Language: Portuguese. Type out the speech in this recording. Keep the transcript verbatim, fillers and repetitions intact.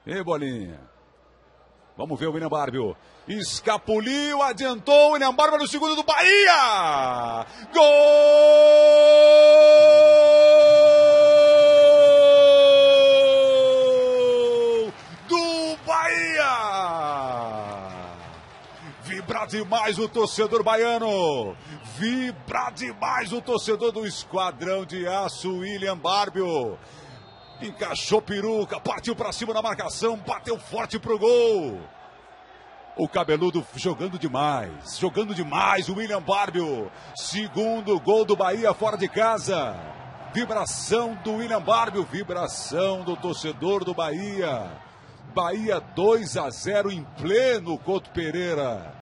E bolinha. Vamos ver o William Barbio. Escapuliu, adiantou o William Barbio no segundo do Bahia. Gol do Bahia. Vibra demais o torcedor baiano. Vibra demais o torcedor do Esquadrão de Aço, William Barbio. Encaixou peruca, partiu para cima na marcação, bateu forte pro gol. O cabeludo jogando demais, jogando demais o William Barbio. Segundo gol do Bahia fora de casa. Vibração do William Barbio, vibração do torcedor do Bahia. Bahia dois a zero em pleno Couto Pereira.